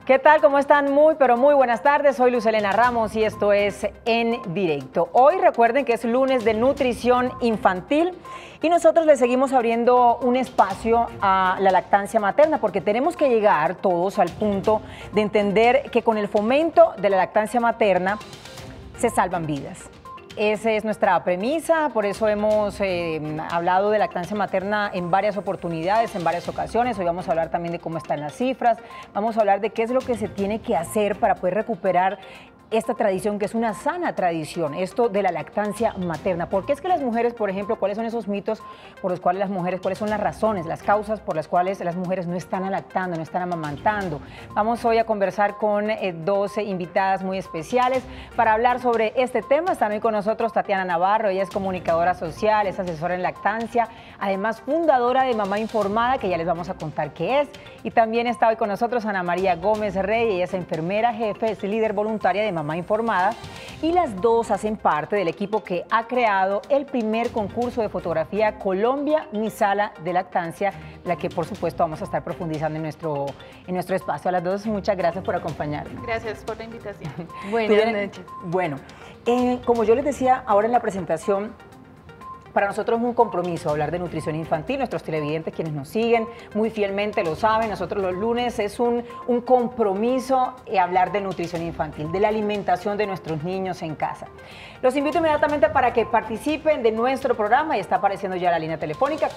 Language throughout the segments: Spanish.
¿Qué tal? ¿Cómo están? Muy, pero muy buenas tardes. Soy Luz Helena Ramos y esto es En Directo. Hoy recuerden que es lunes de nutrición infantil y nosotros le seguimos abriendo un espacio a la lactancia materna porque tenemos que llegar todos al punto de entender que con el fomento de la lactancia materna se salvan vidas. Esa es nuestra premisa, por eso hemos hablado de lactancia materna en varias oportunidades, en varias ocasiones. Hoy vamos a hablar también de cómo están las cifras, vamos a hablar de qué es lo que se tiene que hacer para poder recuperar esta tradición, que es una sana tradición, esto de la lactancia materna. ¿Por qué es que las mujeres, por ejemplo, cuáles son esos mitos por los cuales las mujeres, cuáles son las razones, las causas por las cuales las mujeres no están lactando, no están amamantando? Vamos hoy a conversar con dos invitadas muy especiales para hablar sobre este tema. Están hoy con nosotros Tatiana Navarro, ella es comunicadora social, es asesora en lactancia, además fundadora de Mamá Informada, que ya les vamos a contar qué es. Y también está hoy con nosotros Ana María Gómez Rey, ella es enfermera jefe, es líder voluntaria de Mamá Informada, y las dos hacen parte del equipo que ha creado el primer concurso de fotografía Colombia, mi sala de lactancia, la que por supuesto vamos a estar profundizando en nuestro espacio. A las dos, muchas gracias por acompañarnos. Gracias por la invitación. Buenas noches. Bueno, como yo les decía ahora en la presentación, para nosotros es un compromiso hablar de nutrición infantil. Nuestros televidentes, quienes nos siguen muy fielmente lo saben, nosotros los lunes es un compromiso hablar de nutrición infantil, de la alimentación de nuestros niños en casa. Los invito inmediatamente para que participen de nuestro programa y está apareciendo ya la línea telefónica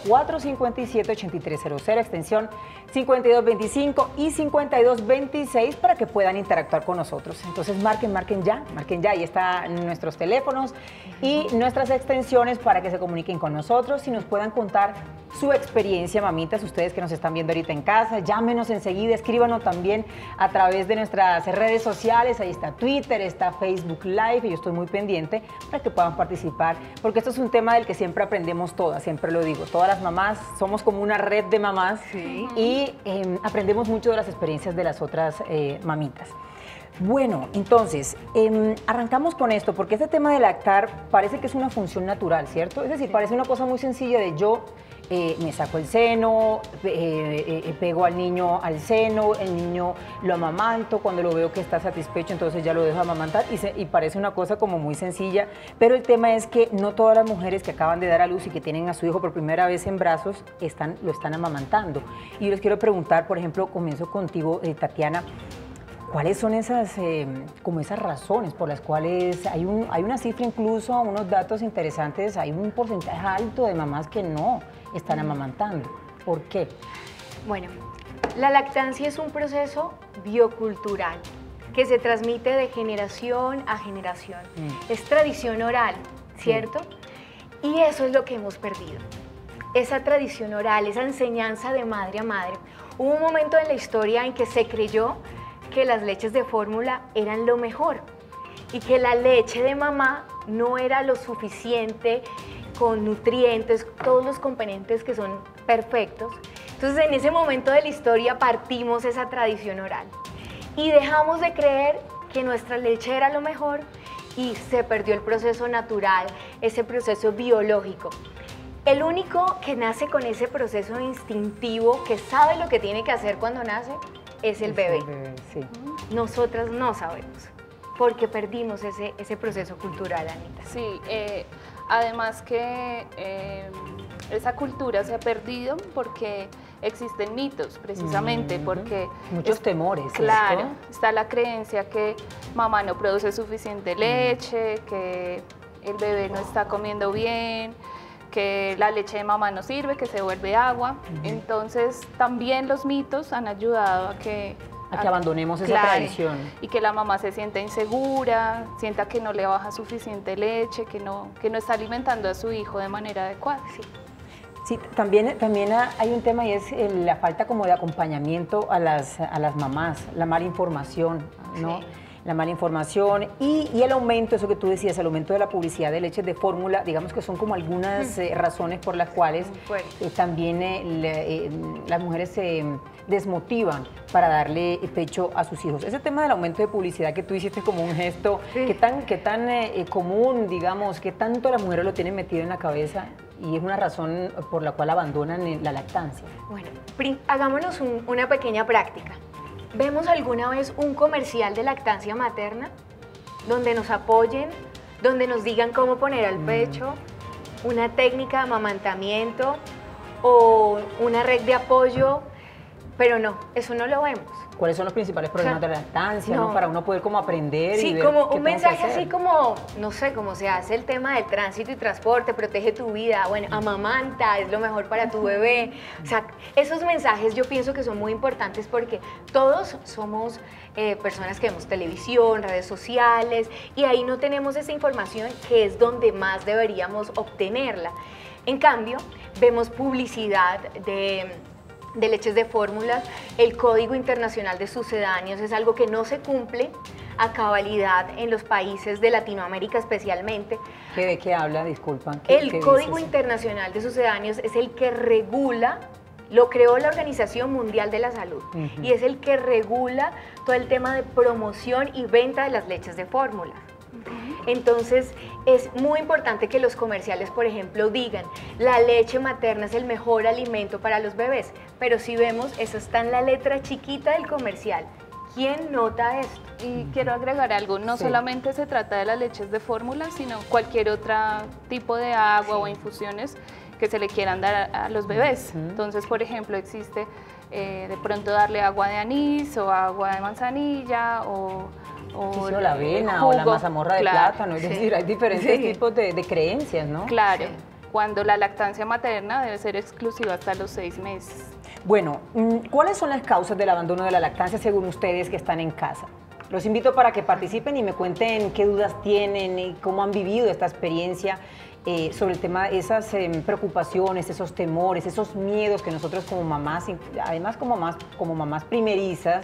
457-8300, extensión 5225 y 5226 para que puedan interactuar con nosotros. Entonces marquen ya, ahí están nuestros teléfonos y nuestras extensiones para que se comuniquen con nosotros y nos puedan contar su experiencia, mamitas, ustedes que nos están viendo ahorita en casa, llámenos enseguida, escríbanos también a través de nuestras redes sociales, ahí está Twitter, está Facebook Live y yo estoy muy pendiente para que puedan participar, porque esto es un tema del que siempre aprendemos todas, siempre lo digo, todas las mamás somos como una red de mamás, sí, y aprendemos mucho de las experiencias de las otras mamitas. Bueno, entonces, arrancamos con esto, porque este tema de lactar parece que es una función natural, ¿cierto? Es decir, parece una cosa muy sencilla de yo me saco el seno, pego al niño al seno, el niño lo amamanto, cuando lo veo que está satisfecho, entonces ya lo dejo amamantar y parece una cosa como muy sencilla, pero el tema es que no todas las mujeres que acaban de dar a luz y que tienen a su hijo por primera vez en brazos lo están amamantando. Y yo les quiero preguntar, por ejemplo, comienzo contigo, Tatiana, ¿cuáles son esas razones por las cuales hay una cifra, incluso unos datos interesantes, hay un porcentaje alto de mamás que no están amamantando? ¿Por qué? Bueno, la lactancia es un proceso biocultural que se transmite de generación a generación. Es tradición oral, ¿cierto? Y eso es lo que hemos perdido. Esa tradición oral, esa enseñanza de madre a madre. Hubo un momento en la historia en que se creyó que las leches de fórmula eran lo mejor y que la leche de mamá no era lo suficiente con nutrientes, todos los componentes que son perfectos. Entonces en ese momento de la historia partimos esa tradición oral y dejamos de creer que nuestra leche era lo mejor y se perdió el proceso natural, ese proceso biológico. El único que nace con ese proceso instintivo, que sabe lo que tiene que hacer cuando nace, es el bebé. Sí. Nosotras no sabemos, porque perdimos ese proceso cultural, Anita. Sí, además que esa cultura se ha perdido porque existen mitos, precisamente, porque... Muchos temores. Claro, ¿esto? está la creencia que mamá no produce suficiente leche, que el bebé no está comiendo bien, que la leche de mamá no sirve, que se vuelve agua. Entonces también los mitos han ayudado a que abandonemos esa claro, tradición. Y que la mamá se sienta insegura, sienta que no le baja suficiente leche, que no está alimentando a su hijo de manera adecuada. Sí, también hay un tema y es la falta como de acompañamiento a las mamás, la mala información, ¿no? Sí. La mala información y el aumento, eso que tú decías, el aumento de la publicidad de leches de fórmula, digamos que son como algunas razones por las cuales también las mujeres se desmotivan para darle pecho a sus hijos. Ese tema del aumento de publicidad que tú hiciste como un gesto, ¿qué tan común, digamos, qué tanto las mujeres lo tienen metido en la cabeza y es una razón por la cual abandonan la lactancia? Bueno, hagámonos una pequeña práctica. ¿Vemos alguna vez un comercial de lactancia materna donde nos apoyen, donde nos digan cómo poner al pecho, una técnica de amamantamiento o una red de apoyo? Pero no, eso no lo vemos. ¿Cuáles son los principales problemas de la lactancia, no. ¿no? Para uno poder como aprender y Sí, ver como qué un tengo que mensaje hacer. así como, no sé, cómo se hace el tema del tránsito y transporte, protege tu vida, bueno, amamanta, es lo mejor para tu bebé. O sea, esos mensajes yo pienso que son muy importantes porque todos somos personas que vemos televisión, redes sociales, y ahí no tenemos esa información que es donde más deberíamos obtenerla. En cambio, vemos publicidad de leches de fórmulas, el Código Internacional de Sucedáneos es algo que no se cumple a cabalidad en los países de Latinoamérica especialmente. ¿De qué habla? Disculpan. El Código Internacional de Sucedáneos es el que regula, lo creó la Organización Mundial de la Salud, y es el que regula todo el tema de promoción y venta de las leches de fórmula. Entonces es muy importante que los comerciales, por ejemplo, digan la leche materna es el mejor alimento para los bebés, pero si vemos, eso está en la letra chiquita del comercial. ¿Quién nota esto? Y quiero agregar algo, no Sí. solamente se trata de las leches de fórmula, sino cualquier otro tipo de agua o infusiones que se le quieran dar a los bebés. Entonces, por ejemplo, existe de pronto darle agua de anís o agua de manzanilla o la avena o la jugo. mazamorra de Claro, plátano, es sí. decir, hay diferentes Sí. tipos de creencias, ¿no? Claro, Sí. cuando la lactancia materna debe ser exclusiva hasta los 6 meses. Bueno, ¿cuáles son las causas del abandono de la lactancia según ustedes que están en casa? Los invito para que participen y me cuenten qué dudas tienen y cómo han vivido esta experiencia sobre el tema, esas preocupaciones, esos temores, esos miedos que nosotros como mamás, además como mamás primerizas,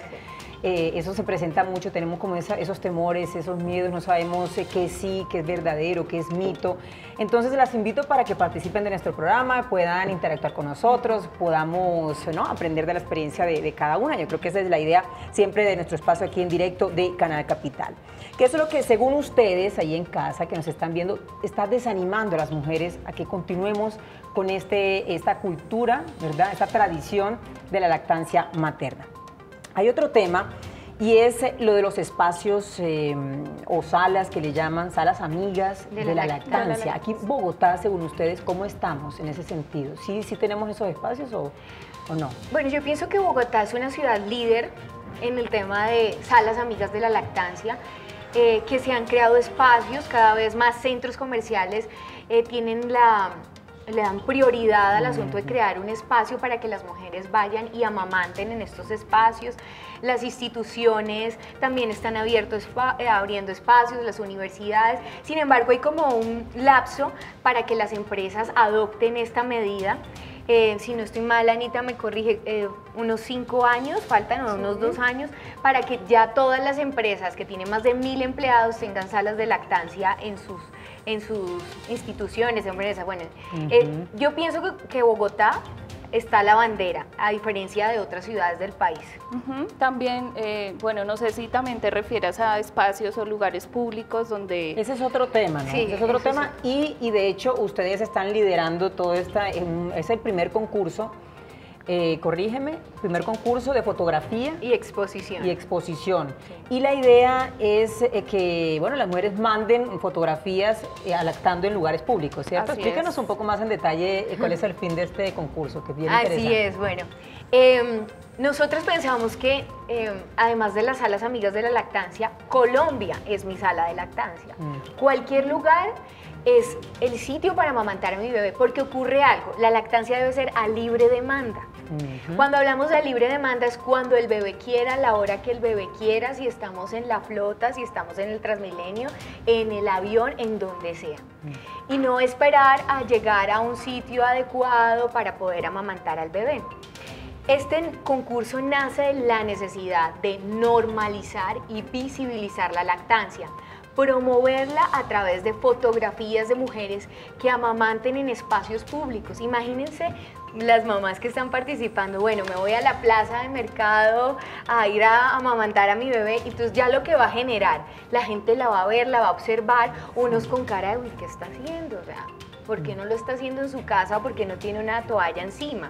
eso se presenta mucho, tenemos como esos temores, esos miedos, no sabemos qué sí, qué es verdadero, qué es mito. Entonces las invito para que participen de nuestro programa, puedan interactuar con nosotros, podamos, ¿no?, aprender de la experiencia de cada una. Yo creo que esa es la idea siempre de nuestro espacio aquí en directo de Canal Capital. Que eso es lo que, según ustedes, ahí en casa, que nos están viendo, está desanimando a las mujeres a que continuemos con esta cultura, ¿verdad?, esta tradición de la lactancia materna. Hay otro tema y es lo de los espacios o salas que le llaman salas amigas de la lactancia. Aquí en Bogotá, según ustedes, ¿cómo estamos en ese sentido? ¿Sí tenemos esos espacios o no? Bueno, yo pienso que Bogotá es una ciudad líder en el tema de salas amigas de la lactancia, que se han creado espacios, cada vez más centros comerciales le dan prioridad al asunto de crear un espacio para que las mujeres vayan y amamanten en estos espacios. Las instituciones también están abriendo espacios, las universidades. Sin embargo, hay como un lapso para que las empresas adopten esta medida. Si no estoy mal, Anita me corrige, unos 5 años, faltan unos 2 años, para que ya todas las empresas que tienen más de 1000 empleados tengan salas de lactancia en sus instituciones, empresas. Bueno, yo pienso que Bogotá está a la bandera, a diferencia de otras ciudades del país. También, bueno, no sé si también te refieres a espacios o lugares públicos donde... Ese es otro tema, ¿no? Sí, Ese es otro eso tema y de hecho ustedes están liderando todo es el primer concurso, corrígeme, primer concurso de fotografía Y exposición. y exposición. Y la idea es que, bueno, las mujeres manden fotografías lactando en lugares públicos, ¿cierto? Así Explícanos es. un poco más en detalle cuál es el fin de este concurso, que es bien Así interesante. es, bueno. Nosotros pensamos que, además de las salas amigas de la lactancia, Colombia es mi sala de lactancia. Cualquier lugar es el sitio para amamantar a mi bebé, porque ocurre algo, la lactancia debe ser a libre demanda. Cuando hablamos de libre demanda es cuando el bebé quiera, a la hora que el bebé quiera, si estamos en la flota, si estamos en el Transmilenio, en el avión, en donde sea. Y no esperar a llegar a un sitio adecuado para poder amamantar al bebé. Este concurso nace de la necesidad de normalizar y visibilizar la lactancia, promoverla a través de fotografías de mujeres que amamanten en espacios públicos. Imagínense las mamás que están participando, bueno, me voy a la plaza de mercado a ir a amamantar a mi bebé, y entonces ya lo que va a generar, la gente la va a ver, la va a observar, unos con cara de, uy, ¿qué está haciendo? O sea, ¿por qué no lo está haciendo en su casa? ¿Por qué no tiene una toalla encima?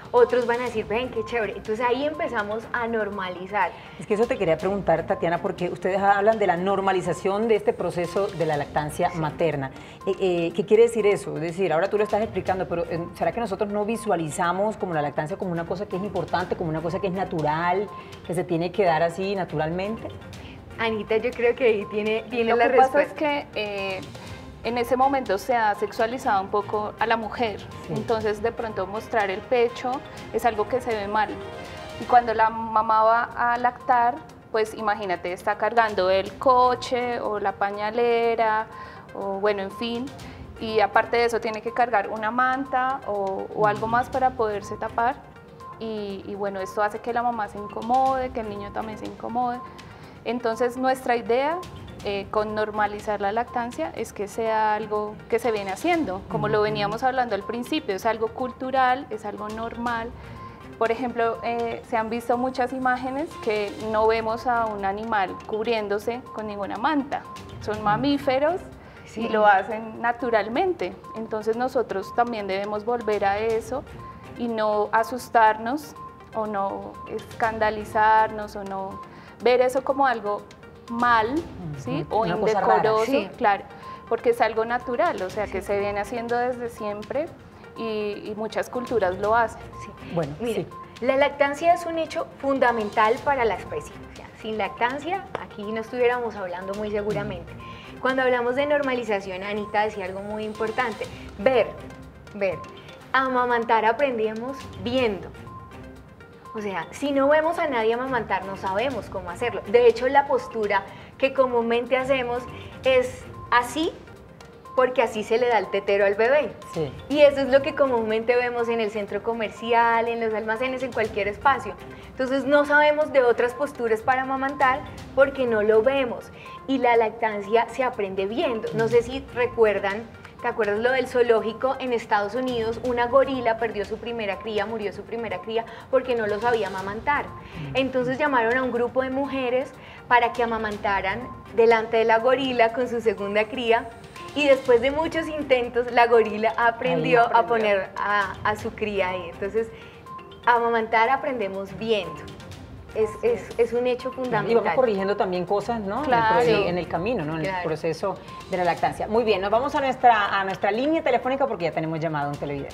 otros van a decir, ven, qué chévere. Entonces ahí empezamos a normalizar. Es que eso te quería preguntar, Tatiana, porque ustedes hablan de la normalización de este proceso de la lactancia materna. ¿Qué quiere decir eso? Es decir, ahora tú lo estás explicando, pero ¿será que nosotros no visualizamos como la lactancia como una cosa que es importante, como una cosa que es natural, que se tiene que dar así naturalmente? Anita, yo creo que ahí tiene la respuesta. Lo que pasa es que en ese momento se ha sexualizado un poco a la mujer, sí. Entonces de pronto mostrar el pecho es algo que se ve mal. Y cuando la mamá va a lactar, pues imagínate, está cargando el coche o la pañalera, o bueno, en fin, y aparte de eso tiene que cargar una manta o algo más para poderse tapar. Y bueno, esto hace que la mamá se incomode, que el niño también se incomode. Entonces nuestra idea con normalizar la lactancia es que sea algo que se viene haciendo, como lo veníamos hablando al principio, es algo cultural, es algo normal. Por ejemplo, se han visto muchas imágenes que no vemos a un animal cubriéndose con ninguna manta, son mamíferos sí. Y lo hacen naturalmente, entonces nosotros también debemos volver a eso y no asustarnos o no escandalizarnos o no ver eso como algo mal, ¿sí? O una indecoroso, sí. Claro, porque es algo natural, o sea, sí. Que se viene haciendo desde siempre y muchas culturas lo hacen. Sí. Bueno, mira, sí. La lactancia es un hecho fundamental para la especie. O sea, sin lactancia, aquí no estuviéramos hablando muy seguramente. Cuando hablamos de normalización, Anita decía algo muy importante, ver. Amamantar aprendemos viendo. O sea, si no vemos a nadie amamantar, no sabemos cómo hacerlo. De hecho, la postura que comúnmente hacemos es así, porque así se le da el tetero al bebé. Sí. Y eso es lo que comúnmente vemos en el centro comercial, en los almacenes, en cualquier espacio. Entonces, no sabemos de otras posturas para amamantar porque no lo vemos. Y la lactancia se aprende viendo. No sé si recuerdan. ¿Te acuerdas lo del zoológico en Estados Unidos? Una gorila perdió su primera cría, murió su primera cría porque no lo sabía amamantar. Entonces llamaron a un grupo de mujeres para que amamantaran delante de la gorila con su segunda cría y después de muchos intentos la gorila aprendió a poner a su cría ahí. Entonces, amamantar aprendemos viendo. Es un hecho fundamental. Y vamos corrigiendo también cosas, ¿no? Claro. En el camino, ¿no? En el proceso de la lactancia. Muy bien, nos vamos a nuestra línea telefónica porque ya tenemos llamado a un televidente.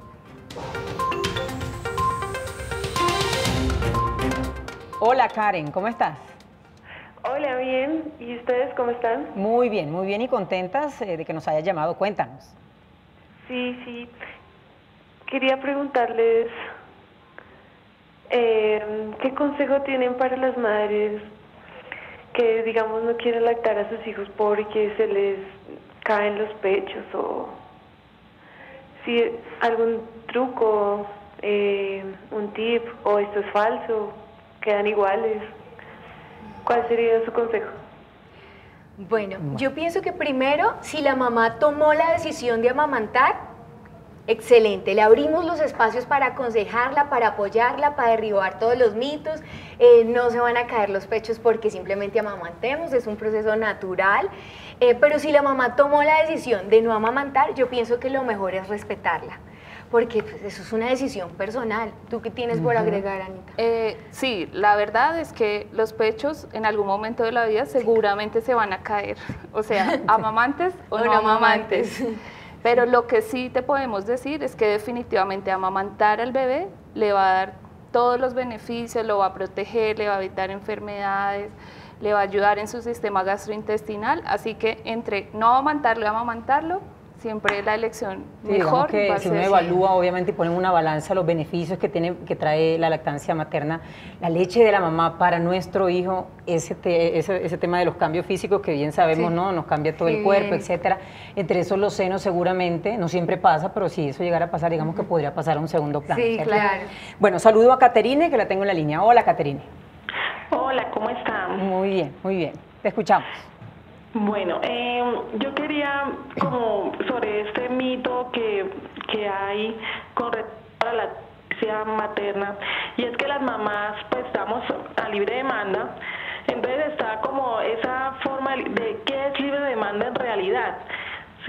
Hola Karen, ¿cómo estás? Hola, bien. ¿Y ustedes cómo están? Muy bien y contentas de que nos hayas llamado. Cuéntanos. Sí. Quería preguntarles ¿qué consejo tienen para las madres que, digamos, no quieren lactar a sus hijos porque se les caen los pechos? O si algún truco, un tip, o esto es falso, quedan iguales. ¿Cuál sería su consejo? Bueno, yo pienso que primero, si la mamá tomó la decisión de amamantar, excelente, le abrimos los espacios para aconsejarla, para apoyarla, para derribar todos los mitos, no se van a caer los pechos porque simplemente amamantemos, es un proceso natural, pero si la mamá tomó la decisión de no amamantar, yo pienso que lo mejor es respetarla, porque pues, eso es una decisión personal. ¿Tú qué tienes por agregar, Anita? Sí, la verdad es que los pechos en algún momento de la vida seguramente se van a caer, o sea, amamantes o no amamantes. Pero lo que sí te podemos decir es que definitivamente amamantar al bebé le va a dar todos los beneficios, lo va a proteger, le va a evitar enfermedades, le va a ayudar en su sistema gastrointestinal, así que entre no amamantarlo y amamantarlo, siempre la elección mejor que va a si ser uno evalúa, obviamente, y pone en una balanza los beneficios que trae la lactancia materna, la leche de la mamá para nuestro hijo, ese tema de los cambios físicos que bien sabemos, ¿no? Nos cambia todo el cuerpo, etcétera. Entre esos los senos seguramente, no siempre pasa, pero si eso llegara a pasar, digamos que podría pasar a un segundo plano. Sí, ¿cierto? claro. Bueno, saludo a Caterine, que la tengo en la línea. Hola, Caterine. Hola, ¿cómo están? Muy bien. Te escuchamos. Bueno, yo quería como sobre este mito que hay con respecto a la lactancia materna, y es que las mamás pues estamos a libre demanda, entonces está como esa forma de qué es libre demanda en realidad.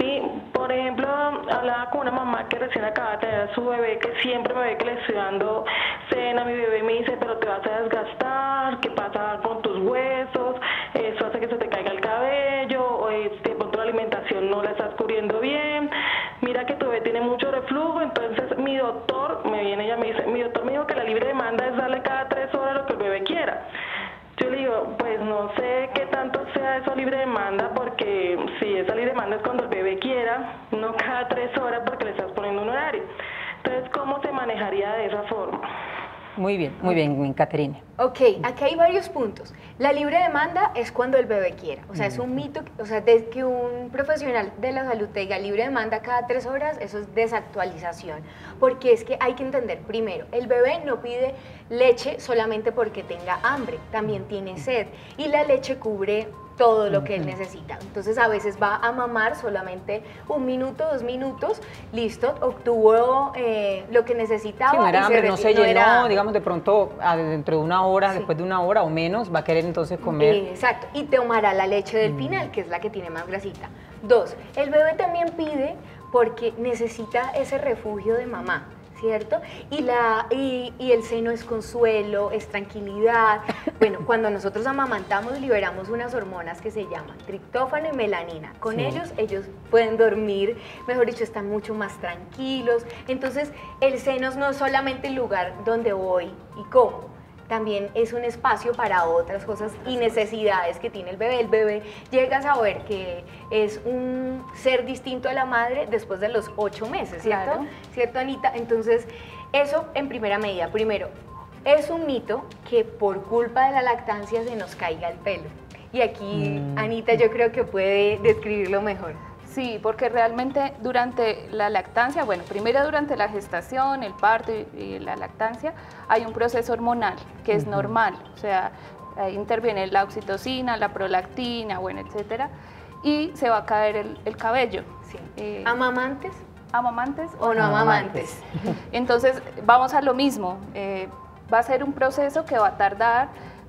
Sí, por ejemplo, hablaba con una mamá que recién acaba de tener a su bebé, que siempre me ve que le estoy dando cena, mi bebé me dice, pero te vas a desgastar, ¿qué pasa con tus huesos? Eso hace que se te caiga el cabello, o de pronto la alimentación no la estás cubriendo bien, mira que tu bebé tiene mucho reflujo, entonces mi doctor, me viene ella me dice, mi doctor me dijo que la libre demanda es darle cada 3 horas lo que el bebé quiera. Yo le digo, pues no sé qué tanto sea eso libre demanda, porque si esa libre demanda es cuando el bebé quiera, no cada 3 horas porque le estás poniendo un horario. Entonces, ¿cómo se manejaría de esa forma? Muy bien, Caterina. Ok, aquí hay varios puntos. La libre demanda es cuando el bebé quiera. O sea, es un mito, o sea, de que un profesional de la salud te diga libre demanda cada 3 horas, eso es desactualización. Porque es que hay que entender, primero, el bebé no pide leche solamente porque tenga hambre, también tiene sed. Y la leche cubre todo lo que él necesita. Entonces a veces va a mamar solamente 1 minuto, 2 minutos, listo, obtuvo lo que necesitaba. Sí, no era hambre, no se llenó, digamos de pronto dentro de 1 hora, sí, después de 1 hora o menos, va a querer entonces comer. Exacto, y tomará la leche del final, que es la que tiene más grasita. 2, el bebé también pide porque necesita ese refugio de mamá, ¿cierto? Y el seno es consuelo, es tranquilidad. Bueno, cuando nosotros amamantamos liberamos unas hormonas que se llaman triptófano y melanina. Con ellos pueden dormir, mejor dicho, están mucho más tranquilos. Entonces, el seno no es solamente el lugar donde voy y como. También es un espacio para otras cosas y necesidades que tiene el bebé. El bebé llega a saber que es un ser distinto a la madre después de los 8 meses, ¿cierto? Claro. ¿Cierto, Anita? Entonces, eso en primera medida. Primero, es un mito que por culpa de la lactancia se nos caiga el pelo. Y aquí, Anita, yo creo que puede describirlo mejor. Sí, porque realmente durante la lactancia, bueno, primero durante la gestación, el parto y la lactancia, hay un proceso hormonal que es normal, o sea, ahí interviene la oxitocina, la prolactina, bueno, etcétera, y se va a caer el cabello. Sí. ¿Amamantes? ¿Amamantes ¿O no amamantes? Entonces, vamos a lo mismo, va a ser un proceso que va a tardar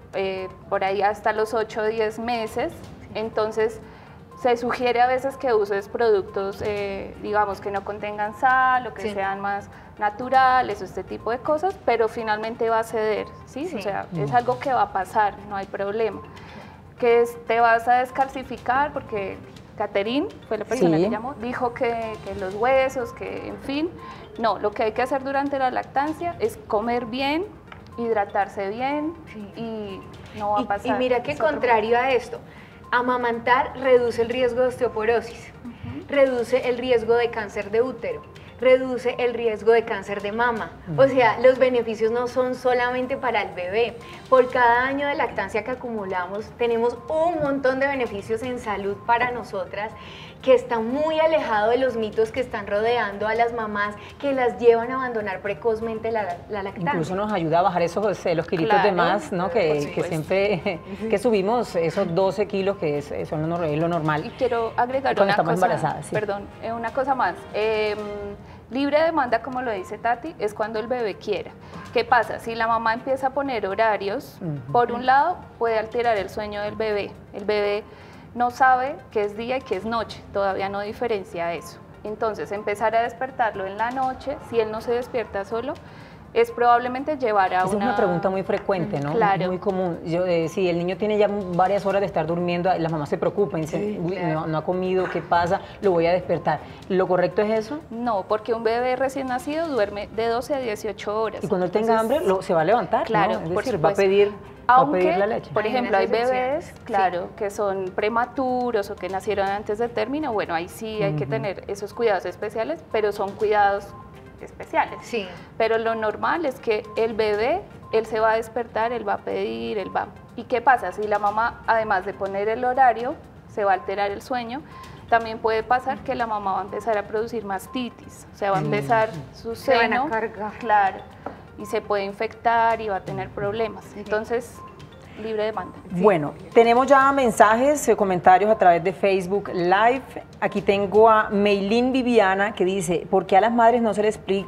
por ahí hasta los 8 o 10 meses, entonces se sugiere a veces que uses productos, digamos, que no contengan sal o que sean más naturales o este tipo de cosas, pero finalmente va a ceder, ¿sí? O sea, es algo que va a pasar, no hay problema. Que te vas a descalcificar porque Caterine, fue la persona que llamó, dijo que los huesos, que en fin, no, lo que hay que hacer durante la lactancia es comer bien, hidratarse bien y no va a pasar. Y mira que contrario a esto, amamantar reduce el riesgo de osteoporosis, reduce el riesgo de cáncer de útero, reduce el riesgo de cáncer de mama. O sea, los beneficios no son solamente para el bebé. Por cada año de lactancia que acumulamos, tenemos un montón de beneficios en salud para nosotras, que está muy alejado de los mitos que están rodeando a las mamás que las llevan a abandonar precozmente la lactancia. Incluso nos ayuda a bajar esos los kilitos de más, ¿no? Que siempre que subimos esos 12 kilos que es lo normal. Y quiero agregar cuando una estamos cosa, embarazadas, perdón, una cosa más. Libre demanda, como lo dice Tati, es cuando el bebé quiera. ¿Qué pasa? Si la mamá empieza a poner horarios, por un lado puede alterar el sueño del bebé. El bebé no sabe qué es día y qué es noche, todavía no diferencia eso. Entonces, empezar a despertarlo en la noche, si él no se despierta solo, es probablemente llevar a Esa es una pregunta muy frecuente, ¿no? Claro. Muy común. Si el niño tiene ya varias horas de estar durmiendo, las mamás se preocupan, dicen, uy, no ha comido, ¿qué pasa? Lo voy a despertar. ¿Lo correcto es eso? No, porque un bebé recién nacido duerme de 12 a 18 horas. Y cuando él tenga hambre, se va a levantar, claro, ¿no? Es por decir, va a supuesto. pedir la leche. Por ejemplo, hay bebés, claro, que son prematuros o que nacieron antes de término, bueno, ahí sí hay que tener esos cuidados especiales, pero son cuidados especiales. Sí. Pero lo normal es que el bebé, él se va a despertar, él va a pedir, él va. ¿Y qué pasa? Si la mamá, además de poner el horario, se va a alterar el sueño, también puede pasar que la mamá va a empezar a producir mastitis, o sea, va a empezar su Se van a seno, cargar. claro, y se puede infectar y va a tener problemas. Entonces, libre demanda. Bueno, tenemos ya mensajes, comentarios a través de Facebook Live. Aquí tengo a Meilín Viviana que dice, ¿por qué a las madres no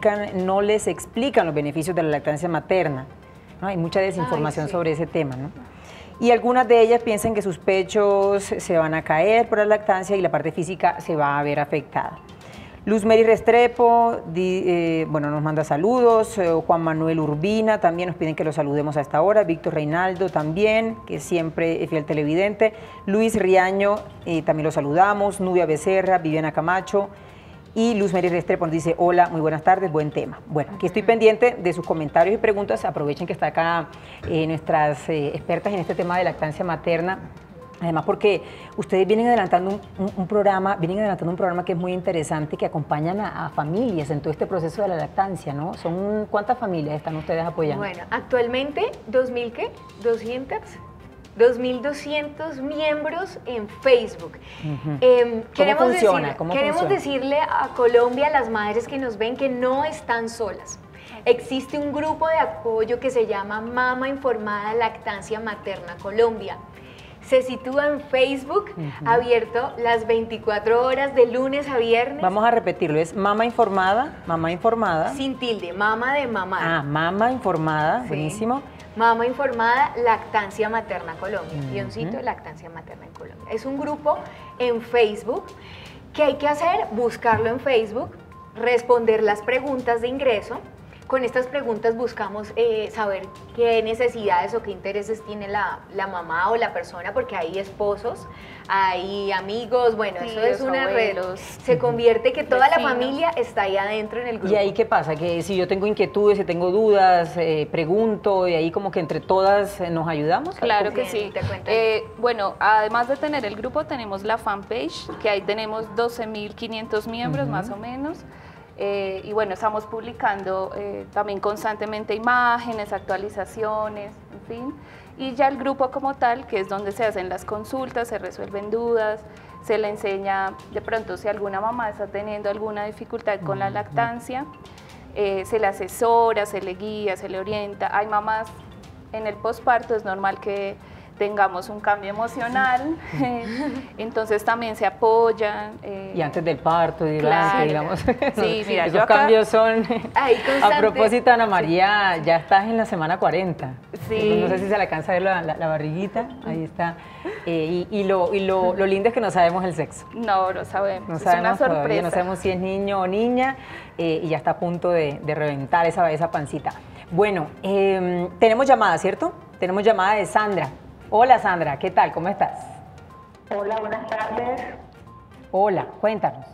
les explican los beneficios de la lactancia materna? ¿No? Hay mucha desinformación sobre ese tema, ¿no? y algunas de ellas piensan que sus pechos se van a caer por la lactancia y la parte física se va a ver afectada. Luz Mary Restrepo, bueno, nos manda saludos. Juan Manuel Urbina también nos piden que lo saludemos a esta hora. Víctor Reinaldo también, que siempre es fiel televidente. Luis Riaño, también lo saludamos. Nubia Becerra, Viviana Camacho. Y Luz Mary Restrepo nos dice, hola, muy buenas tardes, buen tema. Bueno, aquí estoy pendiente de sus comentarios y preguntas. Aprovechen que está acá nuestras expertas en este tema de lactancia materna. Además, porque ustedes vienen adelantando un programa que es muy interesante, que acompañan a familias en todo este proceso de la lactancia, ¿no? ¿Cuántas familias están ustedes apoyando? Bueno, actualmente, $2,200 miembros en Facebook. Queremos decirle a Colombia, a las madres que nos ven, que no están solas. Existe un grupo de apoyo que se llama Mama Informada Lactancia Materna Colombia. Se sitúa en Facebook, abierto las 24 horas de lunes a viernes. Vamos a repetirlo, es Mama Informada. Sin tilde, mama de mamá. Ah, Mama Informada, sí. Buenísimo. Mama Informada Lactancia Materna Colombia, guioncito Lactancia Materna en Colombia. Es un grupo en Facebook. ¿Qué hay que hacer? Buscarlo en Facebook, responder las preguntas de ingreso. Con estas preguntas buscamos saber qué necesidades o qué intereses tiene la mamá o la persona, porque hay esposos, hay amigos, bueno, sí, eso es una red. Se convierte que toda la familia está ahí adentro en el grupo. ¿Y ahí qué pasa? Que si yo tengo inquietudes, si tengo dudas, pregunto, y ahí como que entre todas nos ayudamos. Claro que sí. Bueno, además de tener el grupo, tenemos la fanpage, que ahí tenemos 12.500 miembros más o menos. Y bueno, estamos publicando también constantemente imágenes, actualizaciones, en fin. Y ya el grupo como tal, que es donde se hacen las consultas, se resuelven dudas, se le enseña de pronto si alguna mamá está teniendo alguna dificultad con la lactancia, se le asesora, se le guía, se le orienta. Hay mamás en el posparto, es normal que tengamos un cambio emocional, entonces también se apoyan. Y antes del parto, claro, digamos. Sí, mira, esos cambios son... A propósito, Ana María, ya estás en la semana 40. Sí. No sé si se le alcanza a ver la barriguita, ahí está. Y lo lindo es que no sabemos el sexo. No, lo sabemos, no es sabemos una sorpresa. Todavía, no sabemos si es niño o niña, y ya está a punto de reventar esa pancita. Bueno, tenemos llamada, ¿cierto? Tenemos llamada de Sandra. Hola Sandra, ¿qué tal? ¿Cómo estás? Hola, buenas tardes. Hola, cuéntanos.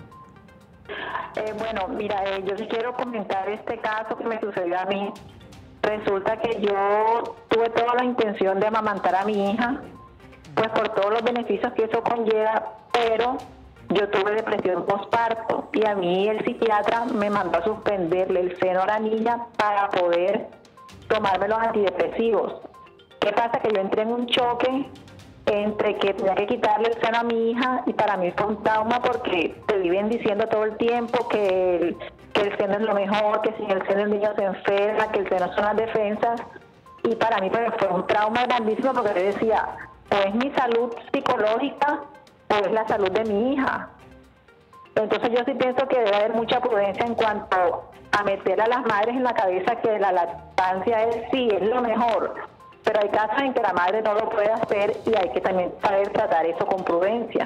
Bueno, mira, yo sí quiero comentar este caso que me sucedió a mí. Resulta que yo tuve toda la intención de amamantar a mi hija, pues por todos los beneficios que eso conlleva, pero yo tuve depresión postparto y a mí el psiquiatra me mandó a suspenderle el seno a la niña para poder tomarme los antidepresivos. ¿Qué pasa? Que yo entré en un choque entre que tenía que quitarle el seno a mi hija y para mí fue un trauma porque te viven diciendo todo el tiempo que el seno es lo mejor, que sin el seno el niño se enferma, que el seno son las defensas, y para mí pues, fue un trauma grandísimo porque yo decía, o es mi salud psicológica o es la salud de mi hija. Entonces yo sí pienso que debe haber mucha prudencia en cuanto a meter a las madres en la cabeza que la lactancia es lo mejor. Pero hay casos en que la madre no lo puede hacer y hay que también saber tratar eso con prudencia.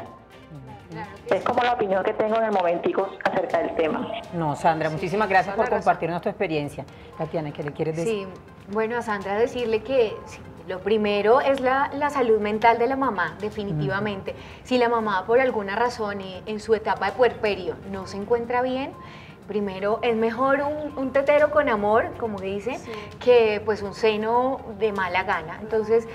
Es como la opinión que tengo en el momentico acerca del tema. No, Sandra, muchísimas gracias por compartirnos tu experiencia. Tatiana, ¿qué le quieres decir? Sí, bueno, a Sandra decirle que lo primero es la salud mental de la mamá, definitivamente. Si la mamá por alguna razón en su etapa de puerperio no se encuentra bien, primero, es mejor un tetero con amor, como dice, que pues un seno de mala gana. Entonces,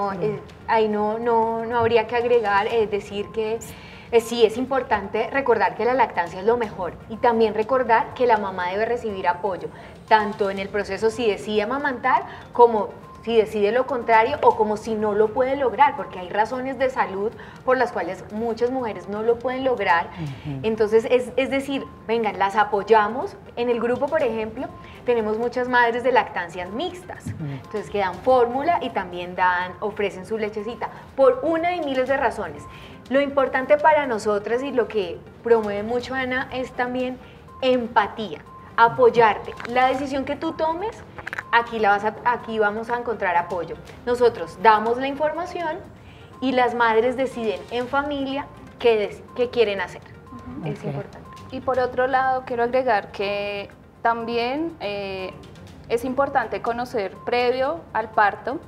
ahí no habría que agregar, decir que sí es importante recordar que la lactancia es lo mejor y también recordar que la mamá debe recibir apoyo, tanto en el proceso si decide amamantar como si decide lo contrario o como si no lo puede lograr, porque hay razones de salud por las cuales muchas mujeres no lo pueden lograr. Entonces, es decir, vengan, las apoyamos. En el grupo, por ejemplo, tenemos muchas madres de lactancias mixtas, entonces que dan fórmula y también ofrecen su lechecita, por una y miles de razones. Lo importante para nosotras y lo que promueve mucho Ana es también empatía, apoyarte. La decisión que tú tomes aquí vamos a encontrar apoyo. Nosotros damos la información y las madres deciden en familia qué quieren hacer. Es importante. Y por otro lado, quiero agregar que también es importante conocer previo al parto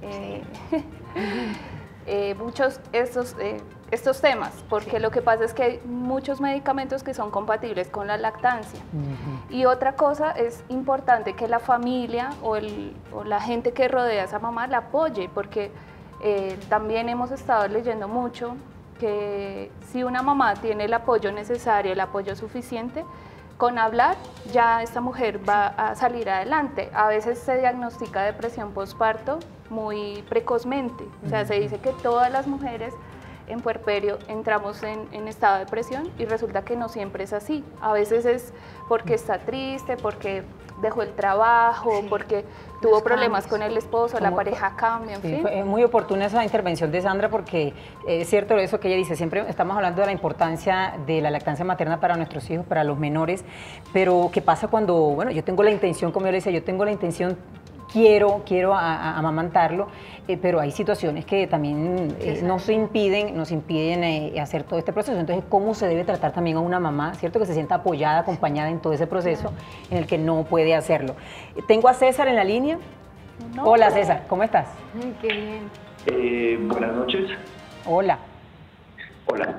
muchos estos temas, porque lo que pasa es que hay muchos medicamentos que son compatibles con la lactancia. Y otra cosa, es importante que la familia o la gente que rodea a esa mamá la apoye, porque también hemos estado leyendo mucho que si una mamá tiene el apoyo necesario, el apoyo suficiente, con hablar ya esta mujer va a salir adelante. A veces se diagnostica depresión postparto muy precozmente, o sea, se dice que todas las mujeres en puerperio entramos en estado de depresión y resulta que no siempre es así. A veces es porque está triste, porque dejó el trabajo, porque tuvo problemas con el esposo, la pareja cambia, en fin. Fue muy oportuna esa intervención de Sandra porque es cierto eso que ella dice, siempre estamos hablando de la importancia de la lactancia materna para nuestros hijos, para los menores, pero ¿qué pasa cuando, bueno, yo tengo la intención, como yo le decía, yo tengo la intención, quiero amamantarlo, pero hay situaciones que también nos impiden hacer todo este proceso. Entonces, ¿cómo se debe tratar también a una mamá, cierto, que se sienta apoyada, acompañada en todo ese proceso en el que no puede hacerlo? Tengo a César en la línea. No. Hola César, ¿cómo estás? Qué bien. Buenas noches. Hola. Hola.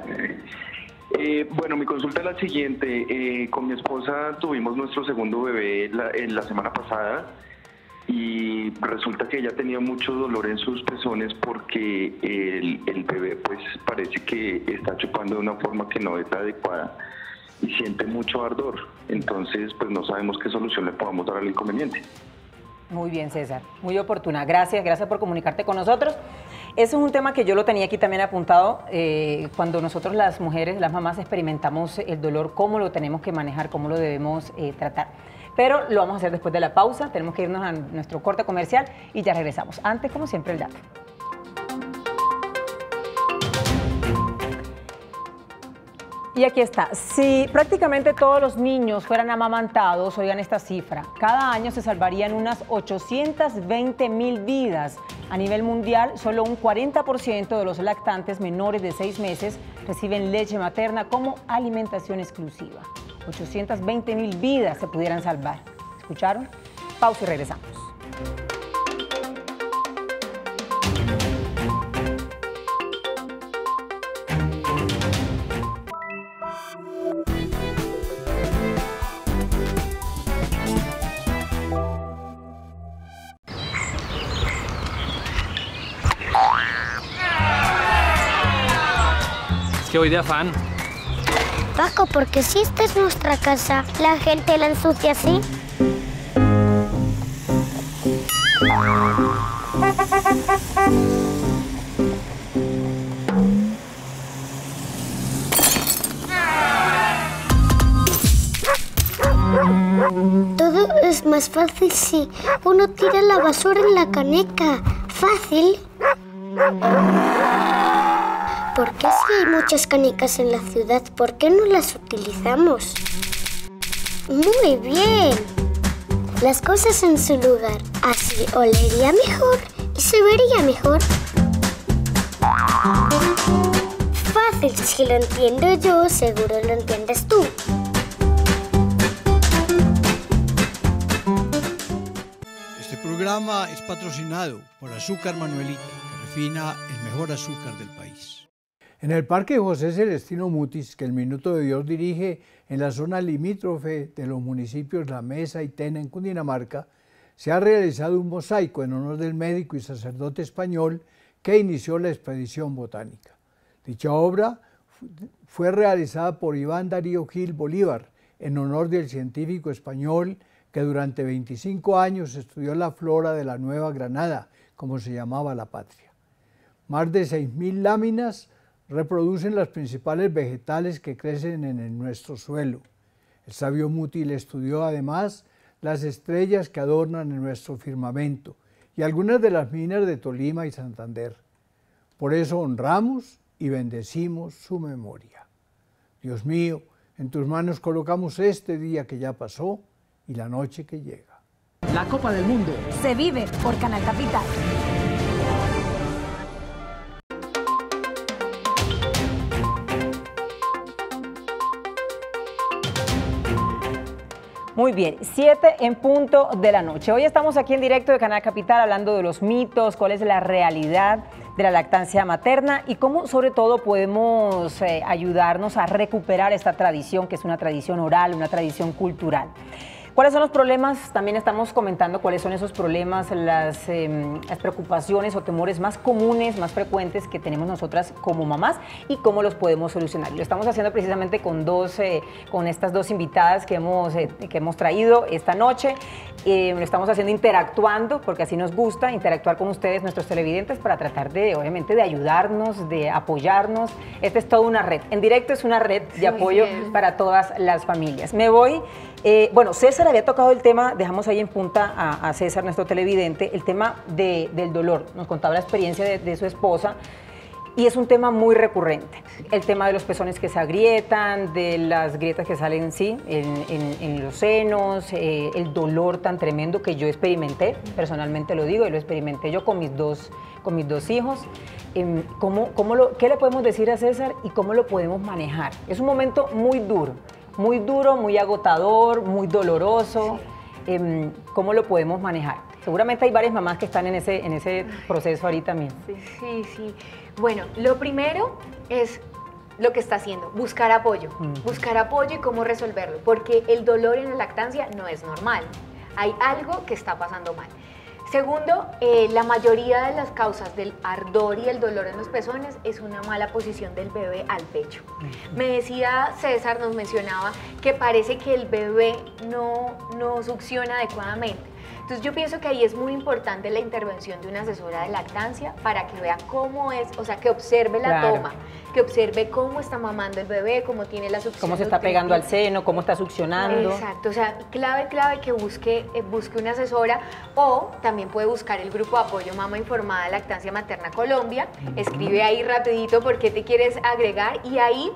Bueno, mi consulta es la siguiente. Con mi esposa tuvimos nuestro segundo bebé la semana pasada. Y resulta que ella tenía mucho dolor en sus pezones porque el bebé pues parece que está chupando de una forma que no es la adecuada y siente mucho ardor. Entonces pues no sabemos qué solución le podamos dar al inconveniente. Muy bien, César, muy oportuna. Gracias por comunicarte con nosotros. Eso es un tema que yo lo tenía aquí también apuntado. Cuando nosotros las mujeres, las mamás experimentamos el dolor, cómo lo tenemos que manejar, cómo lo debemos tratar. Pero lo vamos a hacer después de la pausa, tenemos que irnos a nuestro corte comercial y ya regresamos. Antes, como siempre, el dato. Y aquí está, si prácticamente todos los niños fueran amamantados, oigan esta cifra, cada año se salvarían unas 820,000 vidas. A nivel mundial, solo un 40% de los lactantes menores de 6 meses reciben leche materna como alimentación exclusiva. 820,000 vidas se pudieran salvar. ¿Escucharon? Pausa y regresamos. Es que voy de afán. Paco, porque si esta es nuestra casa, la gente la ensucia así. Todo es más fácil si uno tira la basura en la caneca. Fácil. ¿Por qué si hay muchas canecas en la ciudad, por qué no las utilizamos? Muy bien. Las cosas en su lugar. Así olería mejor y se vería mejor. Fácil, si lo entiendo yo, seguro lo entiendes tú. Este programa es patrocinado por Azúcar Manuelita, que refina el mejor azúcar del país. En el Parque José Celestino Mutis, que el Minuto de Dios dirige en la zona limítrofe de los municipios La Mesa y Tena, en Cundinamarca, se ha realizado un mosaico en honor del médico y sacerdote español que inició la expedición botánica. Dicha obra fue realizada por Iván Darío Gil Bolívar, en honor del científico español que durante 25 años estudió la flora de la Nueva Granada, como se llamaba la patria. Más de 6.000 láminas reproducen las principales vegetales que crecen en nuestro suelo. El sabio Muti estudió además las estrellas que adornan en nuestro firmamento y algunas de las minas de Tolima y Santander. Por eso honramos y bendecimos su memoria. Dios mío, en tus manos colocamos este día que ya pasó y la noche que llega. La Copa del Mundo se vive por Canal Capital. Muy bien, 7 en punto de la noche. Hoy estamos aquí en directo de Canal Capital hablando de los mitos, cuál es la realidad de la lactancia materna y cómo sobre todo podemos ayudarnos a recuperar esta tradición, que es una tradición oral, una tradición cultural. ¿Cuáles son los problemas? También estamos comentando cuáles son esos problemas, las preocupaciones o temores más comunes, más frecuentes que tenemos nosotras como mamás y cómo los podemos solucionar. Lo estamos haciendo precisamente con estas dos invitadas que hemos traído esta noche. Lo estamos haciendo interactuando, porque así nos gusta interactuar con ustedes, nuestros televidentes, para tratar de, obviamente, de ayudarnos, de apoyarnos. Esta es toda una red. En directo es una red de apoyo para todas las familias. Me voy. Bueno, César había tocado el tema, dejamos ahí en punta a César, nuestro televidente, el tema del dolor. Nos contaba la experiencia de su esposa y es un tema muy recurrente. El tema de los pezones que se agrietan, de las grietas que salen en los senos, el dolor tan tremendo que yo experimenté, personalmente lo digo, y lo experimenté yo con mis dos hijos. ¿Qué le podemos decir a César y cómo lo podemos manejar? Es un momento muy duro, muy agotador, muy doloroso. ¿Cómo lo podemos manejar? Seguramente hay varias mamás que están en ese proceso ahorita mismo. Sí. Bueno, lo primero es lo que está haciendo, buscar apoyo. Buscar apoyo y cómo resolverlo, porque el dolor en la lactancia no es normal. Hay algo que está pasando mal. Segundo, la mayoría de las causas del ardor y el dolor en los pezones es una mala posición del bebé al pecho. Me decía César, nos mencionaba que parece que el bebé no succiona adecuadamente. Entonces yo pienso que ahí es muy importante la intervención de una asesora de lactancia para que vea cómo es, o sea, que observe la toma, que observe cómo está mamando el bebé, cómo tiene la succión. Cómo se está pegando al seno, cómo está succionando. Exacto, o sea, clave que busque una asesora, o también puede buscar el grupo de apoyo Mama Informada de Lactancia Materna Colombia. Escribe ahí rapidito por qué te quieres agregar y ahí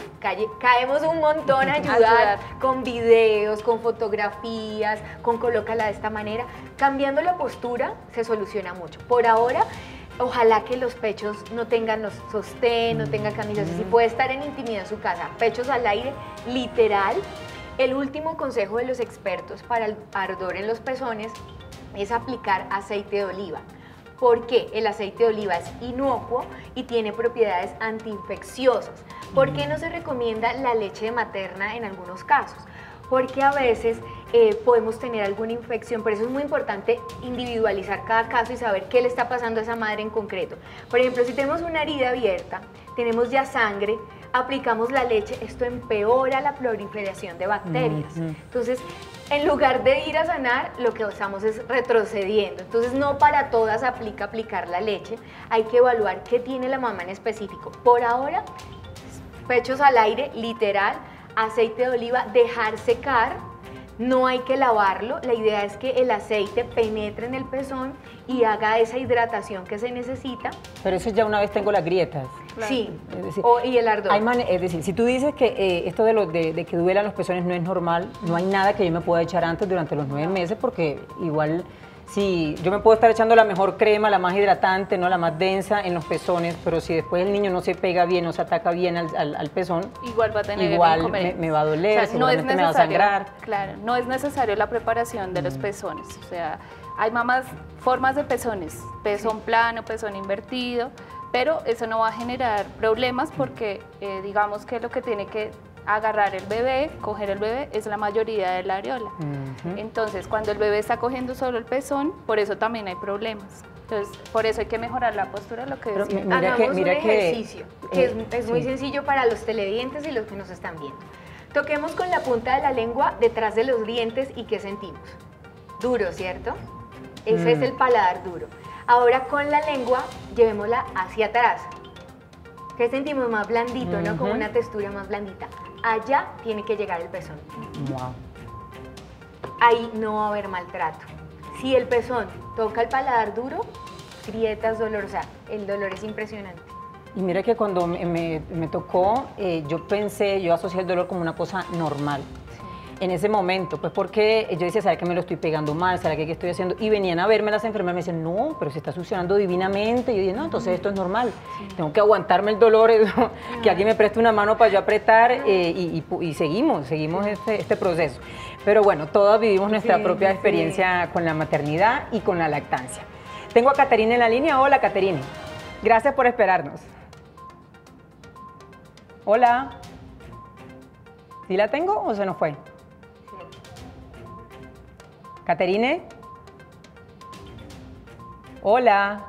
caemos un montón a ayudar con videos, con fotografías, con colócala de esta manera. Cambiando la postura se soluciona mucho. Por ahora, ojalá que los pechos no tengan los sostén, no tengan camisas. Si puede estar en intimidad en su casa, pechos al aire, literal. El último consejo de los expertos para el ardor en los pezones es aplicar aceite de oliva. ¿Por qué? El aceite de oliva es inocuo y tiene propiedades antiinfecciosas. ¿Por qué no se recomienda la leche materna en algunos casos? Porque a veces podemos tener alguna infección, por eso es muy importante individualizar cada caso y saber qué le está pasando a esa madre en concreto. Por ejemplo, si tenemos una herida abierta, tenemos ya sangre, aplicamos la leche, esto empeora la proliferación de bacterias. Entonces, en lugar de ir a sanar, lo que estamos es retrocediendo. Entonces, no para todas aplicar la leche, hay que evaluar qué tiene la mamá en específico. Por ahora, pechos al aire, literal, aceite de oliva, dejar secar, no hay que lavarlo, la idea es que el aceite penetre en el pezón y haga esa hidratación que se necesita. Pero eso ya una vez tengo las grietas. Claro. Sí, es decir, y el ardor. Es decir, si tú dices que esto de que duelan los pezones no es normal, no hay nada que yo me pueda echar antes durante los 9 meses, porque igual... Sí, yo me puedo estar echando la mejor crema, la más hidratante, no la más densa en los pezones, pero si después el niño no se pega bien, no se ataca bien al pezón, igual va a tener me va a doler, o sea, seguramente me va a sangrar. Claro, no es necesario la preparación de los pezones, o sea, hay formas de pezones, pezón plano, pezón invertido, pero eso no va a generar problemas porque digamos que lo que tiene que agarrar el bebé, coger el bebé, es la mayoría de la areola. Entonces, cuando el bebé está cogiendo solo el pezón, por eso también hay problemas. Entonces, por eso hay que mejorar la postura, lo que decía. Hagamos un ejercicio, que es muy sencillo para los televidentes y los que nos están viendo. Toquemos con la punta de la lengua detrás de los dientes y ¿qué sentimos? Duro, ¿cierto? Ese es el paladar duro. Ahora con la lengua, llevémosla hacia atrás. ¿Qué sentimos? Más blandito, ¿no? Como una textura más blandita. Allá tiene que llegar el pezón. Wow. Ahí no va a haber maltrato. Si el pezón toca el paladar duro, grietas, dolor, o sea, el dolor es impresionante. Y mira que cuando me tocó, yo asocié el dolor como una cosa normal. en ese momento, pues porque yo decía, ¿será que me lo estoy pegando mal? ¿Será que qué estoy haciendo? Y venían a verme las enfermeras y me decían, no, pero se está succionando divinamente. Y yo dije, no, entonces esto es normal. Tengo que aguantarme el dolor, que alguien me preste una mano para yo apretar y seguimos este proceso. Pero bueno, todas vivimos nuestra propia experiencia con la maternidad y con la lactancia. Tengo a Caterine en la línea. Hola, Caterine. Gracias por esperarnos. Hola. ¿Sí la tengo o se nos fue? Caterine. Hola.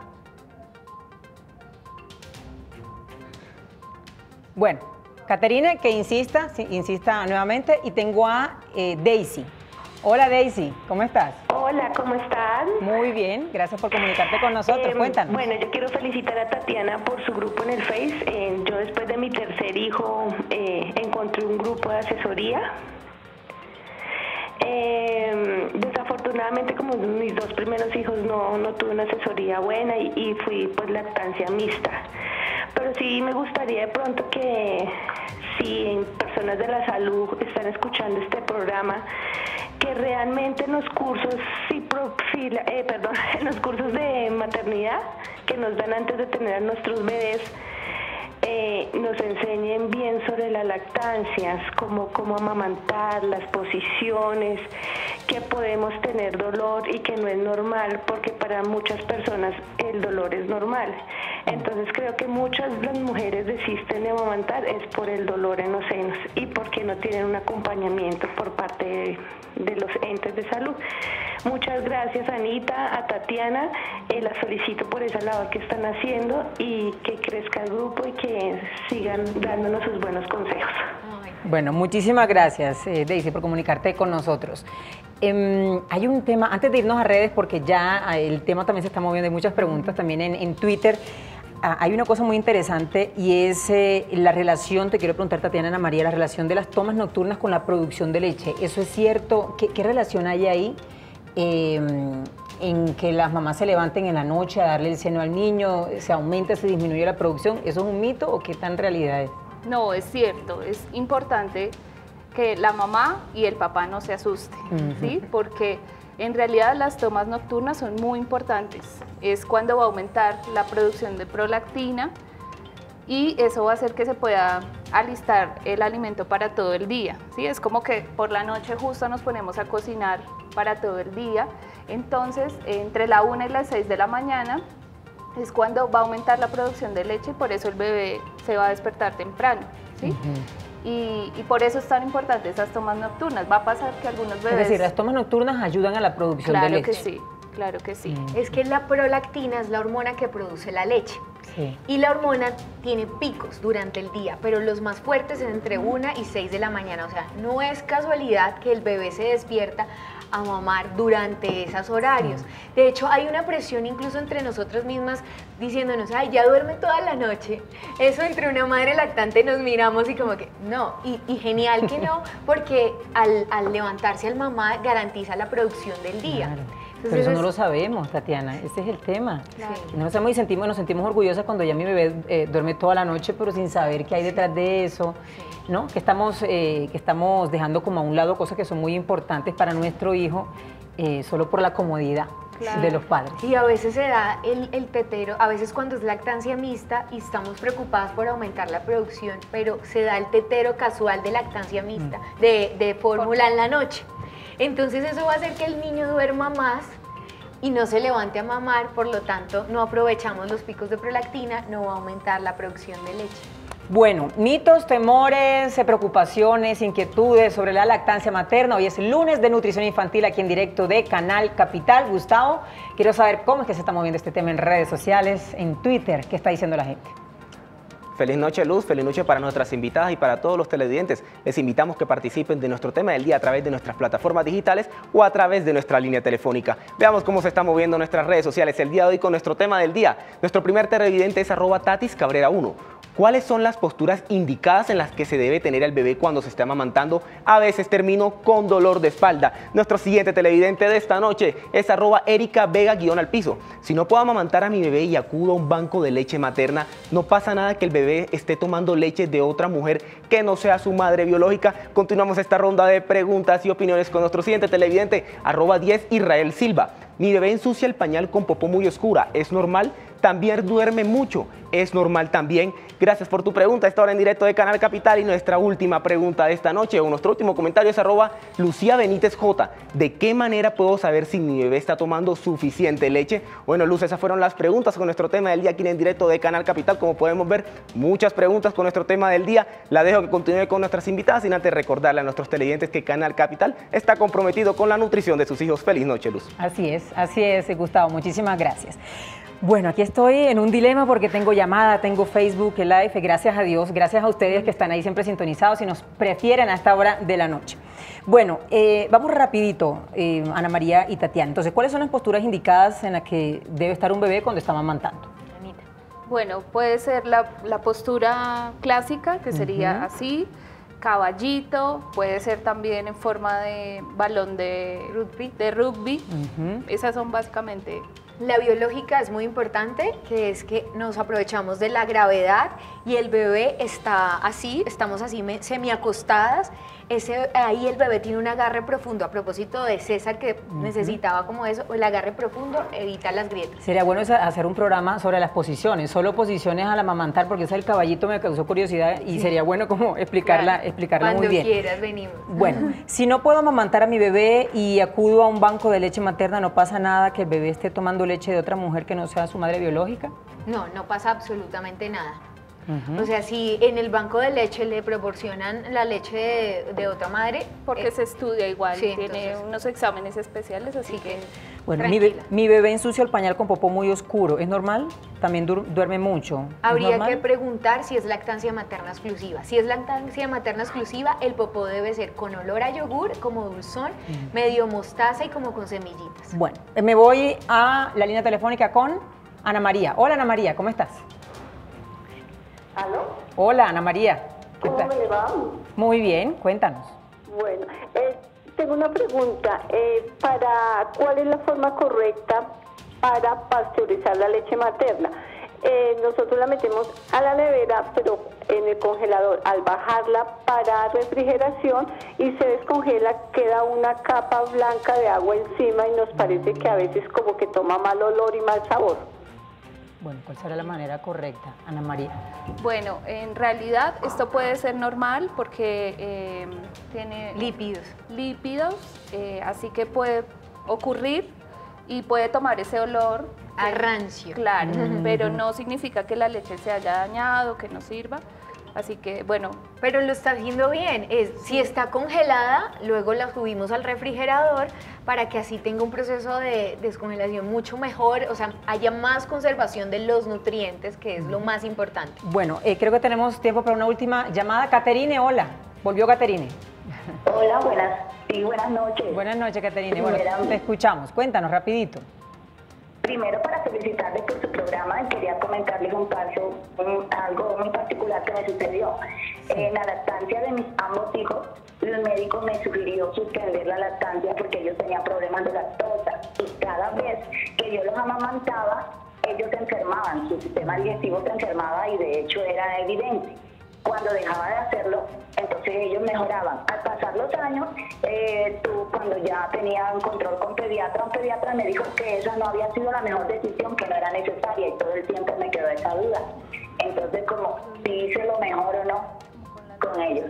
Bueno, Caterine, que insista nuevamente, y tengo a Daisy. Hola Daisy, ¿cómo estás? Hola, ¿cómo estás? Muy bien, gracias por comunicarte con nosotros, cuéntanos. Bueno, yo quiero felicitar a Tatiana por su grupo en el Face. Yo después de mi tercer hijo encontré un grupo de asesoría. Desafortunadamente, como mis dos primeros hijos no tuve una asesoría buena y fui pues lactancia mixta. Pero sí me gustaría de pronto que si personas de la salud están escuchando este programa, que realmente en los cursos en los cursos de maternidad que nos dan antes de tener a nuestros bebés, nos enseñen bien sobre las lactancias, cómo amamantar, las posiciones, que podemos tener dolor y que no es normal, porque para muchas personas el dolor es normal. Entonces creo que muchas de las mujeres desisten de amamantar es por el dolor en los senos y porque no tienen un acompañamiento por parte de los entes de salud. Muchas gracias, Anita, a Tatiana, la felicito por esa labor que están haciendo y que crezca el grupo y que sigan dándonos sus buenos consejos. Bueno, muchísimas gracias, Daisy, por comunicarte con nosotros. Hay un tema, antes de irnos a redes, porque ya el tema también se está moviendo, hay muchas preguntas también en Twitter. Hay una cosa muy interesante y es la relación, te quiero preguntar, Tatiana, Ana María, la relación de las tomas nocturnas con la producción de leche. ¿Eso es cierto? ¿Qué relación hay ahí en que las mamás se levanten en la noche a darle el seno al niño, se aumenta, se disminuye la producción? ¿Eso es un mito o qué tan realidad es? No, es cierto, es importante que la mamá y el papá no se asusten, ¿sí? Porque en realidad las tomas nocturnas son muy importantes. Es cuando va a aumentar la producción de prolactina y eso va a hacer que se pueda alistar el alimento para todo el día, ¿sí? Es como que por la noche justo nos ponemos a cocinar para todo el día. Entonces, entre la 1 y las 6 de la mañana es cuando va a aumentar la producción de leche y por eso el bebé se va a despertar temprano, ¿sí? Y por eso es tan importante esas tomas nocturnas. Va a pasar que algunos bebés... Es decir, las tomas nocturnas ayudan a la producción de leche. Claro que sí. Es que la prolactina es la hormona que produce la leche. Sí. Y la hormona tiene picos durante el día, pero los más fuertes es entre 1 y 6 de la mañana. O sea, no es casualidad que el bebé se despierta a mamar durante esos horarios. De hecho, hay una presión incluso entre nosotras mismas diciéndonos, ay, ya duerme toda la noche. Eso entre una madre lactante nos miramos y como que no, y genial que no, porque al levantarse al mamá garantiza la producción del día. Claro. Pero eso no lo sabemos, Tatiana, ese es el tema. Claro. No lo sabemos y nos sentimos orgullosas cuando ya mi bebé duerme toda la noche, pero sin saber qué hay detrás de eso, ¿no? Que estamos dejando como a un lado cosas que son muy importantes para nuestro hijo, solo por la comodidad de los padres. Y a veces se da el tetero, a veces cuando es lactancia mixta y estamos preocupadas por aumentar la producción, pero se da el tetero casual de lactancia mixta, de fórmula en la noche. Entonces eso va a hacer que el niño duerma más y no se levante a mamar, por lo tanto no aprovechamos los picos de prolactina, no va a aumentar la producción de leche. Bueno, mitos, temores, preocupaciones, inquietudes sobre la lactancia materna. Hoy es lunes de nutrición infantil aquí en directo de Canal Capital. Gustavo, quiero saber cómo es que se está moviendo este tema en redes sociales, en Twitter, ¿qué está diciendo la gente? Feliz noche, Luz, feliz noche para nuestras invitadas y para todos los televidentes. Les invitamos que participen de nuestro tema del día a través de nuestras plataformas digitales o a través de nuestra línea telefónica. Veamos cómo se están moviendo nuestras redes sociales el día de hoy con nuestro tema del día. Nuestro primer televidente es @TatisCabrera1. ¿Cuáles son las posturas indicadas en las que se debe tener el bebé cuando se esté amamantando? A veces termino con dolor de espalda. Nuestro siguiente televidente de esta noche es @ericavega_al piso. Si no puedo amamantar a mi bebé y acudo a un banco de leche materna, no pasa nada que el bebé esté tomando leche de otra mujer que no sea su madre biológica. Continuamos esta ronda de preguntas y opiniones con nuestro siguiente televidente, @10Israel Silva. Mi bebé ensucia el pañal con popó muy oscura, ¿es normal? También duerme mucho, ¿es normal también? Gracias por tu pregunta, esta hora en directo de Canal Capital. Y nuestra última pregunta de esta noche, o nuestro último comentario, es @Lucía Benítez J. ¿De qué manera puedo saber si mi bebé está tomando suficiente leche? Bueno, Luz, esas fueron las preguntas con nuestro tema del día aquí en directo de Canal Capital. Como podemos ver, muchas preguntas con nuestro tema del día. La dejo que continúe con nuestras invitadas, sin antes recordarle a nuestros televidentes que Canal Capital está comprometido con la nutrición de sus hijos. Feliz noche, Luz. Así es, Gustavo, muchísimas gracias. Bueno, aquí estoy en un dilema porque tengo llamada, tengo Facebook Live, gracias a Dios, gracias a ustedes que están ahí siempre sintonizados y nos prefieren a esta hora de la noche. Bueno, vamos rapidito, Ana María y Tatiana. Entonces, ¿cuáles son las posturas indicadas en las que debe estar un bebé cuando está amamantando? Bueno, puede ser la postura clásica, que sería así, caballito, puede ser también en forma de balón de rugby. Esas son básicamente. La biológica es muy importante, que es que nos aprovechamos de la gravedad y el bebé está así, estamos así semiacostadas. Ahí el bebé tiene un agarre profundo. A propósito de César, que necesitaba como eso, el agarre profundo evita las grietas. Sería bueno hacer un programa sobre las posiciones, solo posiciones al amamantar, porque ese el caballito me causó curiosidad y sería bueno como explicarla muy bien. Cuando quieras, venimos. Bueno, si no puedo amamantar a mi bebé y acudo a un banco de leche materna, ¿no pasa nada que el bebé esté tomando leche de otra mujer que no sea su madre biológica? No, no pasa absolutamente nada. O sea, si en el banco de leche le proporcionan la leche de otra madre... Porque se estudia igual, tiene unos exámenes especiales, así que... Bueno, mi bebé ensucia el pañal con popó muy oscuro, ¿es normal? También duerme mucho. Habría que preguntar si es lactancia materna exclusiva. Si es lactancia materna exclusiva, el popó debe ser con olor a yogur, como dulzón, medio mostaza y como con semillitas. Bueno, me voy a la línea telefónica con Ana María. Hola, Ana María, ¿cómo estás? ¿Aló? Hola, Ana María. ¿Cómo me va? Muy bien, cuéntanos. Bueno, tengo una pregunta. ¿Cuál es la forma correcta para pasteurizar la leche materna? Nosotros la metemos a la nevera, pero en el congelador. Al bajarla para refrigeración y se descongela, queda una capa blanca de agua encima y nos parece que a veces como que toma mal olor y mal sabor. Bueno, ¿cuál será la manera correcta, Ana María? Bueno, en realidad esto puede ser normal porque tiene lípidos, así que puede ocurrir y puede tomar ese olor a rancio. Claro, pero no significa que la leche se haya dañado, que no sirva. Así que, bueno. Pero lo está haciendo bien. Si está congelada, luego la subimos al refrigerador para que así tenga un proceso de descongelación mucho mejor, o sea, haya más conservación de los nutrientes, que es lo más importante. Bueno, creo que tenemos tiempo para una última llamada. Caterine, hola. Volvió Caterine. Hola, buenas noches. Buenas noches, Caterine. Bueno, te escuchamos. Cuéntanos, rapidito. Primero, para felicitarles por su programa, quería comentarles un caso, algo muy particular que me sucedió. En la lactancia de mis ambos hijos, el médico me sugirió suspender la lactancia porque ellos tenían problemas de lactosa. Y cada vez que yo los amamantaba, ellos se enfermaban, su sistema digestivo se enfermaba y de hecho era evidente. Cuando dejaba de hacerlo, entonces ellos mejoraban. Al pasar los años, cuando ya tenía un control con un pediatra me dijo que esa no había sido la mejor decisión, que no era necesaria, y todo el tiempo me quedó esa duda. Entonces, como si hice lo mejor o no con ellos.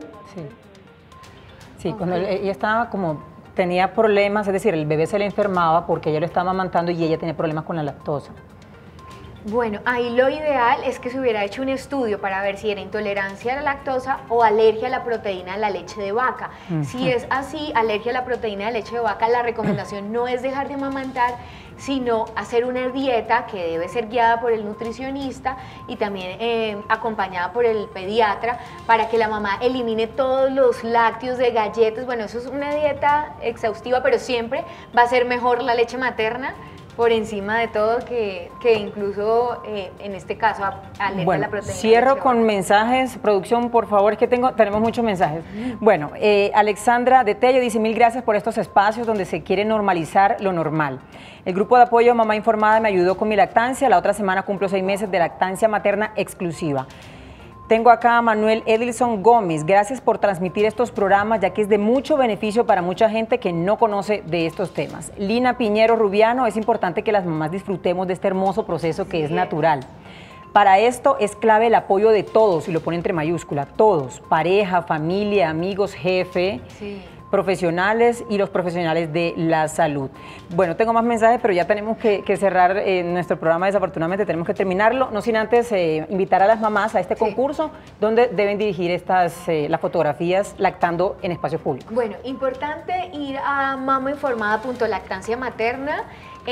Sí, cuando ella estaba tenía problemas, es decir, el bebé se le enfermaba porque ella lo estaba amamantando y ella tenía problemas con la lactosa. Bueno, ahí lo ideal es que se hubiera hecho un estudio para ver si era intolerancia a la lactosa o alergia a la proteína de la leche de vaca. Si es así, alergia a la proteína de leche de vaca, la recomendación no es dejar de amamantar, sino hacer una dieta que debe ser guiada por el nutricionista y también acompañada por el pediatra para que la mamá elimine todos los lácteos de galletas. Bueno, eso es una dieta exhaustiva, pero siempre va a ser mejor la leche materna por encima de todo que incluso en este caso alerta la proteína. Cierro con mensajes. Producción, por favor, es que tenemos muchos mensajes. Bueno, Alexandra de Tello dice: mil gracias por estos espacios donde se quiere normalizar lo normal. El grupo de apoyo Mamá Informada me ayudó con mi lactancia. La otra semana cumplo 6 meses de lactancia materna exclusiva. Tengo acá a Manuel Edilson Gómez. Gracias por transmitir estos programas, ya que es de mucho beneficio para mucha gente que no conoce de estos temas. Lina Piñero Rubiano: es importante que las mamás disfrutemos de este hermoso proceso que es natural. Para esto es clave el apoyo de todos, y lo pone entre mayúscula, todos: pareja, familia, amigos, jefe, profesionales y los profesionales de la salud. Bueno, tengo más mensajes, pero ya tenemos que cerrar nuestro programa. Desafortunadamente tenemos que terminarlo, no sin antes invitar a las mamás a este concurso donde deben dirigir las fotografías lactando en espacios públicos. Bueno, importante ir a mamainformada.lactancia materna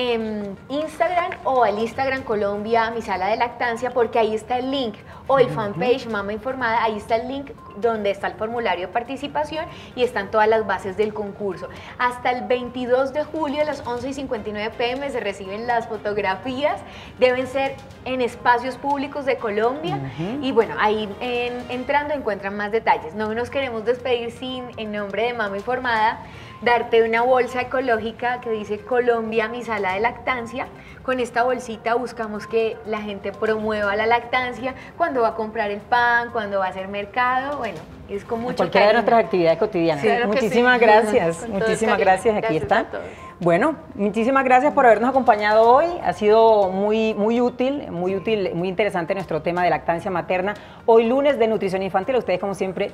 en Instagram o al Instagram Colombia Mi Sala de Lactancia, porque ahí está el link, o el fanpage Mama Informada, ahí está el link donde está el formulario de participación y están todas las bases del concurso. Hasta el 22 de julio a las 11:59 p.m. se reciben las fotografías, deben ser en espacios públicos de Colombia y bueno, ahí entrando encuentran más detalles. No nos queremos despedir sin, en nombre de Mama Informada, darte una bolsa ecológica que dice Colombia Mi Sala de Lactancia. Con esta bolsita buscamos que la gente promueva la lactancia cuando va a comprar el pan, cuando va a hacer mercado, bueno, es con mucho cualquiera cariño. de nuestras actividades cotidianas. Sí, claro que muchísimas sí. gracias, Con todo muchísimas cariño. gracias, aquí Gracias están. a todos. Bueno, muchísimas gracias por habernos acompañado hoy, ha sido muy útil, muy interesante nuestro tema de lactancia materna. Hoy lunes de nutrición infantil, a ustedes como siempre,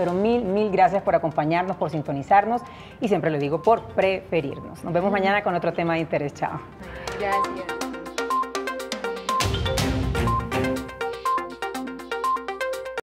mil gracias por acompañarnos, por sintonizarnos y siempre lo digo, por preferirnos. Nos vemos mañana con otro tema de interés. Chao. Gracias.